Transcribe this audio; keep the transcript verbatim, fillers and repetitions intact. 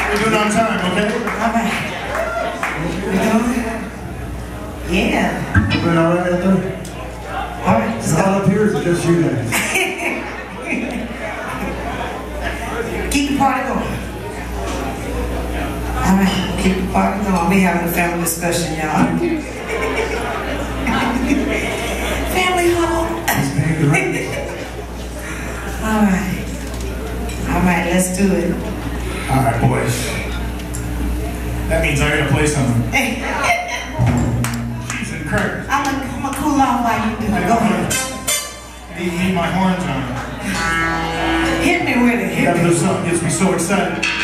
We're doing on time, okay? All right. We doing? Yeah. Everybody all right out there? All right. It's hot up here, or is it just you guys? Keep the party going. All right, keep the party going. We having a family discussion, y'all. Family home. All right. All right, let's do it. All right, boys. That means I gotta play something. Cheese and crackers. I'm gonna I'm gonna cool off while you do it. Go ahead. Need, need my horns on. Hit me with it. Hit That me. little something gets me so excited.